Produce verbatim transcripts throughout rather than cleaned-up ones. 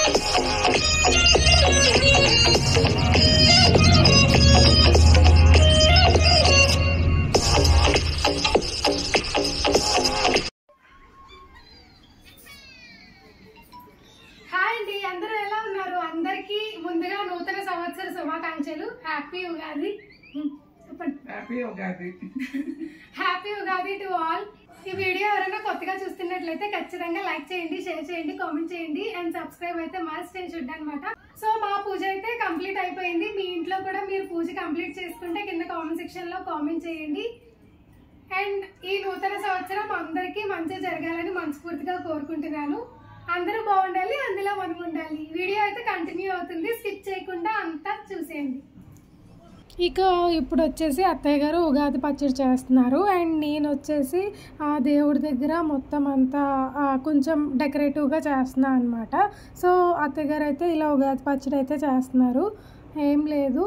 ముందుగా నూతన సంవత్సర శుభాకాంక్షలు. Happy Ugadi. Happy Ugadi. Happy Ugadi to all. ఈ వీడియో ఎవరైనా కొత్తగా చూస్తున్నట్లయితే ఖచ్చితంగా లైక్ చేయండి, షేర్ చేయండి, కామెంట్ చేయండి అండ్ సబ్స్క్రైబ్ అయితే మస్ట్ అండ్ షుడ్ అనమాట. సో మా పూజ అయితే కంప్లీట్ అయిపోయింది. మీ ఇంట్లో కూడా మీరు పూజ కంప్లీట్ చేసుకుంటే కింద కామెంట్ సెక్షన్ లో కామెంట్ చేయండి. అండ్ ఈ నూతన సంవత్సరం అందరికీ మంచి జరగాలని మనస్ఫూర్తిగా కోరుకుంటున్నాను. అందరూ బాగుండాలి, అందులో మనం ఉండాలి. వీడియో అయితే కంటిన్యూ అవుతుంది, స్కిప్ చేయకుండా అంతా చూసేయండి. ఇక ఇప్పుడు వచ్చేసి అత్తయ్య గారు ఉగాది పచ్చడి చేస్తున్నారు అండ్ నేను వచ్చేసి ఆ దేవుడి దగ్గర మొత్తం అంతా కొంచెం డెకరేటివ్గా చేస్తున్నాను అనమాట. సో అత్తయ్య గారు అయితే ఇలా ఉగాది పచ్చడి అయితే చేస్తున్నారు. ఏం లేదు,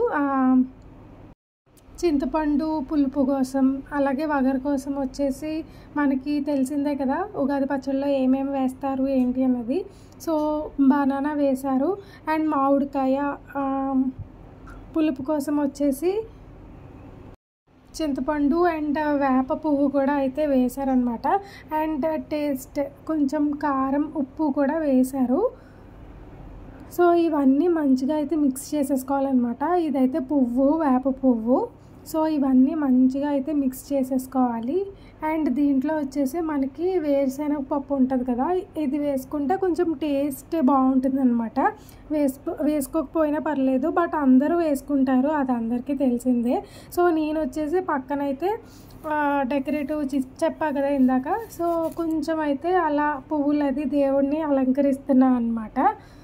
చింతపండు పులుపు కోసం, అలాగే వగరు కోసం వచ్చేసి మనకి తెలిసిందే కదా ఉగాది పచ్చడిలో ఏమేమి వేస్తారు ఏంటి అన్నది. సో బనానా వేశారు అండ్ మామిడికాయ, పులుపు కోసం వచ్చేసి చింతపండు అండ్ వేప పువ్వు కూడా అయితే వేశారనమాట. అండ్ టేస్ట్ కొంచెం కారం, ఉప్పు కూడా వేశారు. సో ఇవన్నీ మంచిగా అయితే మిక్స్ చేసేసుకోవాలన్నమాట. ఇదైతే పువ్వు, వేప పువ్వు. సో ఇవన్నీ మంచిగా అయితే మిక్స్ చేసేసుకోవాలి. అండ్ దీంట్లో వచ్చేసి మనకి వేరుశనగ పప్పు ఉంటుంది కదా, ఇది వేసుకుంటే కొంచెం టేస్ట్ బాగుంటుంది అనమాట. వేసుకో వేసుకోకపోయినా పర్లేదు, బట్ అందరూ వేసుకుంటారు, అది అందరికీ తెలిసిందే. సో నేను వచ్చేసి పక్కనైతే డెకరేటివ్ చెప్పా కదా ఇందాక, సో కొంచెం అయితే అలా పువ్వులు అది దేవుడిని అలంకరిస్తున్నా అనమాట.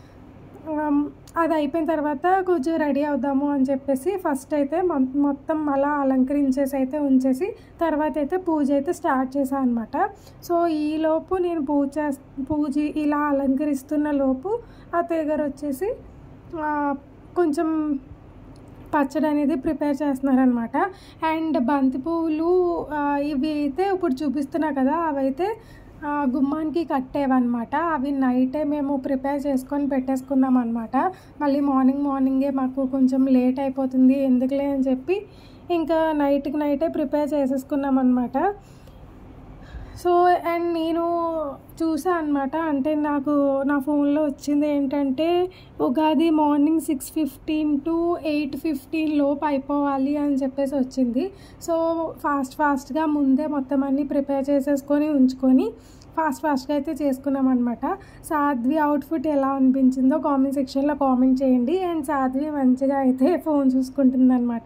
అది అయిపోయిన తర్వాత కొంచెం రెడీ అవుదాము అని చెప్పేసి ఫస్ట్ అయితే మొత్తం అలా అలంకరించేసి అయితే ఉంచేసి తర్వాత అయితే పూజ అయితే స్టార్ట్ చేశాను అనమాట. సో ఈలోపు నేను పూజ పూజ ఇలా అలంకరిస్తున్న లోపు అత్తయ్య గారు వచ్చేసి కొంచెం పచ్చడి అనేది ప్రిపేర్ చేస్తున్నారనమాట. అండ్ బంతి పువ్వులు ఇవి అయితే ఇప్పుడు చూపిస్తున్నా కదా, అవైతే గుమ్మానికి కట్టేవన్నమాట. అవి నైటే మేము ప్రిపేర్ చేసుకొని పెట్టేసుకున్నాం అనమాట. మళ్ళీ మార్నింగ్ మార్నింగే మాకు కొంచెం లేట్ అయిపోతుంది ఎందుకులే అని చెప్పి ఇంకా నైట్కి నైటే ప్రిపేర్ చేసేసుకున్నాం అనమాట. సో అండ్ నేను చూసా అనమాట, అంటే నాకు నా ఫోన్లో వచ్చింది ఏంటంటే Ugadi morning six fifteen to eight fifteen లోపు అయిపోవాలి అని చెప్పేసి వచ్చింది. సో ఫాస్ట్ ఫాస్ట్గా ముందే మొత్తం అన్నీ ప్రిపేర్ చేసేసుకొని ఉంచుకొని ఫాస్ట్ ఫాస్ట్గా అయితే చేసుకున్నాం అనమాట. సాధ్వి అవుట్ఫిట్ ఎలా అనిపించిందో కామెంట్ సెక్షన్లో కామెంట్ చేయండి. అండ్ సాధ్వి మంచిగా అయితే ఫోన్ చూసుకుంటుంది అనమాట.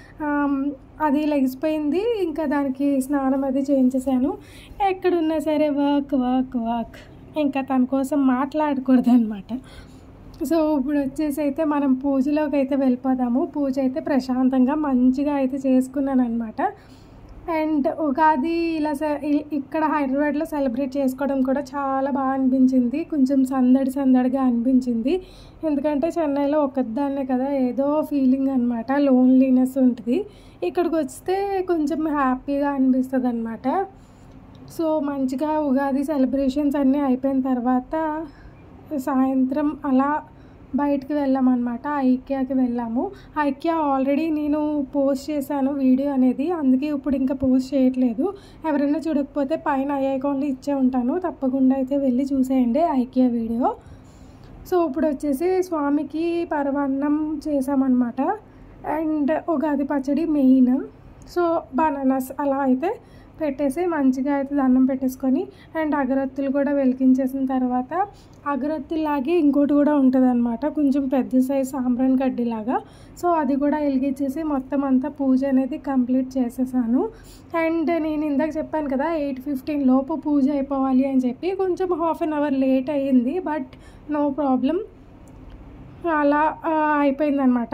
అది లెగిసిపోయింది, ఇంకా దానికి స్నానం అది చేయించేసాను. ఎక్కడున్నా సరే వర్క్ వర్క్ వర్క్, ఇంకా తన కోసం మాట్లాడకూడదు అనమాట. సో ఇప్పుడు వచ్చేసి అయితే మనం పూజలోకి అయితే వెళ్ళిపోదాము. పూజ అయితే ప్రశాంతంగా మంచిగా అయితే చేసుకున్నాను అనమాట. అండ్ ఉగాది ఇలా ఇక్కడ హైదరాబాద్లో సెలబ్రేట్ చేసుకోవడం కూడా చాలా బాగా అనిపించింది. కొంచెం సందడి సందడిగా అనిపించింది, ఎందుకంటే చెన్నైలో ఒక్కదాన్నే కదా, ఏదో ఫీలింగ్ అనమాట, లోన్లీనెస్ ఉంటుంది. ఇక్కడికి వస్తే కొంచెం హ్యాపీగా అనిపిస్తుంది అనమాట. సో మంచిగా ఉగాది సెలబ్రేషన్స్ అన్నీ అయిపోయిన తర్వాత సాయంత్రం అలా బయటికి వెళ్ళామన్నమాట. ఐక్యాకి వెళ్ళాము. ఐక్యా ఆల్రెడీ నేను పోస్ట్ చేశాను వీడియో అనేది, అందుకే ఇప్పుడు ఇంకా పోస్ట్ చేయట్లేదు. ఎవరైనా చూడకపోతే పైన ఐ ఐకాన్లో ఇచ్చే ఉంటాను, తప్పకుండా అయితే వెళ్ళి చూసేయండి ఐక్యా వీడియో. సో ఇప్పుడు వచ్చేసి స్వామికి పరమాన్నం చేసామన్నమాట. అండ్ ఉగాది పచ్చడి మెయిన్. సో బనానాస్ అలా అయితే పెట్టేసి మంచిగా అయితే దండం పెట్టేసుకొని అండ్ అగరత్తులు కూడా వెలిగించేసిన తర్వాత అగరత్తులాగే ఇంకోటి కూడా ఉంటుంది అనమాట, కొంచెం పెద్ద సైజ్ సాంబ్రాన్ గడ్డిలాగా. సో అది కూడా వెలిగించేసి మొత్తం అంతా పూజ అనేది కంప్లీట్ చేసేసాను. అండ్ నేను ఇందాక చెప్పాను కదా ఎయిట్ ఫిఫ్టీన్ లోపు పూజ అయిపోవాలి అని చెప్పి, కొంచెం హాఫ్ అన్ అవర్ లేట్ అయ్యింది, బట్ నో ప్రాబ్లం, అలా అయిపోయిందనమాట.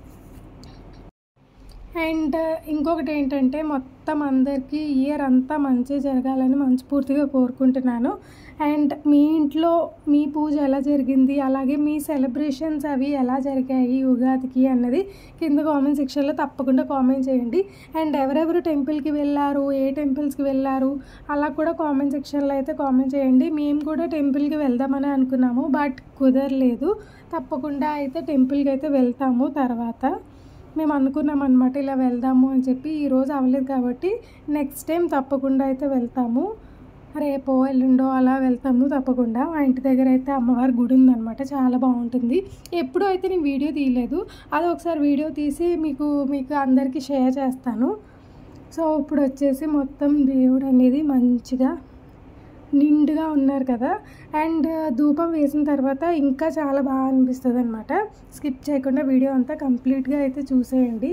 అండ్ ఇంకొకటి ఏంటంటే మొత్తం అందరికీ ఇయర్ అంతా మంచి జరగాలని మనస్ఫూర్తిగా కోరుకుంటున్నాను. అండ్ మీ ఇంట్లో మీ పూజ ఎలా జరిగింది, అలాగే మీ సెలబ్రేషన్స్ అవి ఎలా జరిగాయి ఉగాదికి అన్నది కింద కామెంట్ సెక్షన్లో తప్పకుండా కామెంట్ చేయండి. అండ్ ఎవరెవరు టెంపుల్కి వెళ్ళారు, ఏ టెంపుల్స్కి వెళ్ళారు అలా కూడా కామెంట్ సెక్షన్లో అయితే కామెంట్ చేయండి. మేము కూడా టెంపుల్కి వెళ్దామని అనుకున్నాము, బట్ కుదరలేదు. తప్పకుండా అయితే టెంపుల్కి అయితే వెళ్తాము. తర్వాత మేము అనుకున్నాం అనమాట ఇలా వెళ్దాము అని చెప్పి. ఈరోజు అవ్వలేదు కాబట్టి నెక్స్ట్ టైం తప్పకుండా అయితే వెళ్తాము. రేపో ఎల్లుండో అలా వెళ్తాము తప్పకుండా. మా ఇంటి దగ్గర అయితే అమ్మవారి గుడి ఉందన్నమాట, చాలా బాగుంటుంది. ఎప్పుడూ అయితే నేను వీడియో తీయలేదు, అది ఒకసారి వీడియో తీసి మీకు మీకు అందరికీ షేర్ చేస్తాను. సో ఇప్పుడు వచ్చేసి మొత్తం దేవుడు అనేది మంచిగా నిండుగా ఉన్నారు కదా. అండ్ ధూపం వేసిన తర్వాత ఇంకా చాలా బాగా అనిపిస్తుంది అనమాట. స్కిప్ చేయకుండా వీడియో అంతా కంప్లీట్గా అయితే చూసేయండి.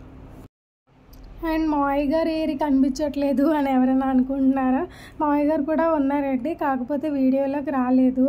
అండ్ మావయ్య గారు ఏరి కనిపించట్లేదు అని ఎవరైనా అనుకుంటున్నారా? మావయ్య గారు కూడా ఉన్నారండి, కాకపోతే వీడియోలోకి రాలేదు.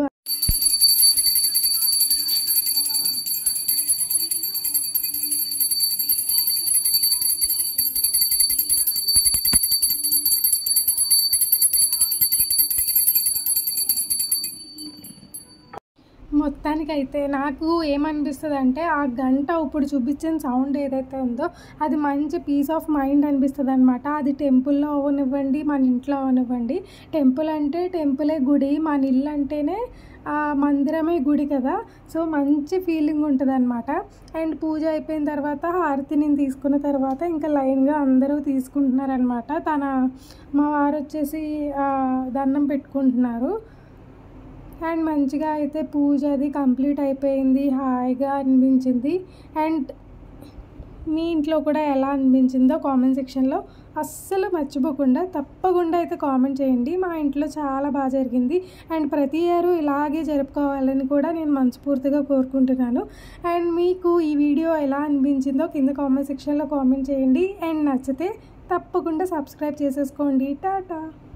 మొత్తానికైతే నాకు ఏమనిపిస్తుంది అంటే ఆ గంట ఇప్పుడు చూపించిన సౌండ్ ఏదైతే ఉందో అది మంచి పీస్ ఆఫ్ మైండ్ అనిపిస్తుంది అనమాట. అది టెంపుల్లో అవనివ్వండి, మన ఇంట్లో అవనివ్వండి. టెంపుల్ అంటే టెంపులే గుడి, మన ఇల్లు అంటేనే మందిరమే గుడి కదా. సో మంచి ఫీలింగ్ ఉంటుంది అనమాట. అండ్ పూజ అయిపోయిన తర్వాత హారతిని తీసుకున్న తర్వాత ఇంకా లైన్గా అందరూ తీసుకుంటున్నారనమాట. తన మా వారు వచ్చేసి దండం పెట్టుకుంటున్నారు. అండ్ మంచిగా అయితే పూజ అది కంప్లీట్ అయిపోయింది, హాయిగా అనిపించింది. అండ్ మీ ఇంట్లో కూడా ఎలా అనిపించిందో కామెంట్ సెక్షన్లో అస్సలు మర్చిపోకుండా తప్పకుండా అయితే కామెంట్ చేయండి. మా ఇంట్లో చాలా బాగా జరిగింది అండ్ ప్రతి ఇయర్ ఇలాగే జరుపుకోవాలని కూడా నేను మనస్ఫూర్తిగా కోరుకుంటున్నాను. అండ్ మీకు ఈ వీడియో ఎలా అనిపించిందో కింద కామెంట్ సెక్షన్లో కామెంట్ చేయండి. అండ్ నచ్చితే తప్పకుండా సబ్స్క్రైబ్ చేసేసుకోండి. టాటా.